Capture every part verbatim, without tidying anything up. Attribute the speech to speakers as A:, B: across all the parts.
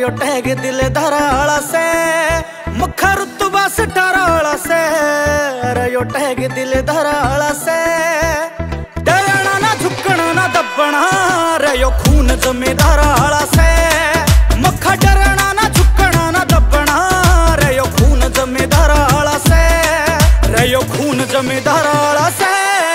A: यो tag दिल धराला से मखा रुतबा सटाराला से रे यो टैग दिल धराला से डरना ना झुकना ना दबना रे यो खून जमे धराला से मखा डरना ना झुकना ना दबना रे यो खून जमे धराला से रे यो खून जमे धराला से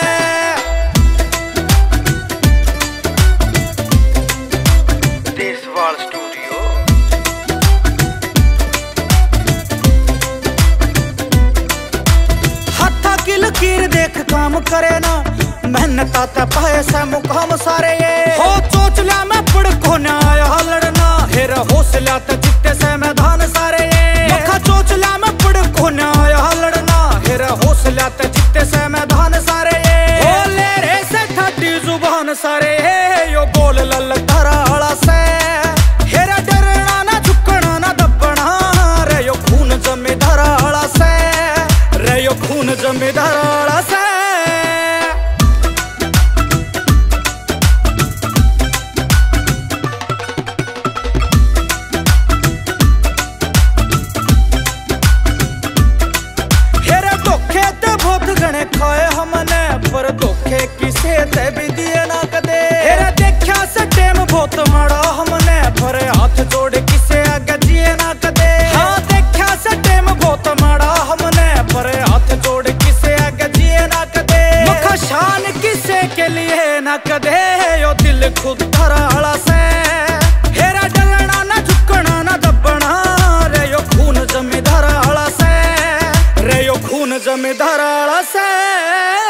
A: लकीर देख काम करे ना मेहनत आता पैसा मुकाम सारे ये हो चोचला में पड़ को न आया लड़ना हेर हौसला त जित्ते से मैदान सारे ये मखा चोचला में पड़ को न आया लड़ना हेर हौसला त जित्ते से मैदान सारे ये हो ले रे से ठाटी जुबान सारे ये यो बोल लल धराला से हेर डरना ना झुकना ना दबना रे यो खून जमे धराला से रे यो खून जमे धराला से हेरे धोखे ते बहुत घने खाए हमने पर धोखे किसे ते भी दिए ना कदे हेरे देखा से टेम बहुत माड़ा हमने पर हाथ जोड़ किसे आगे जिए ना कदे हाँ देखा से टेम बहुत माड़ा हमने पर हाथ जोड़ किसे आगे जिए ना कदे मखा शान किसे के लिए ना कदे यो दिल खुद धराला से हेरा डरना ना झुकना ना दबना रे यो खून जमे धराला से रे यो खून जमे धराला से।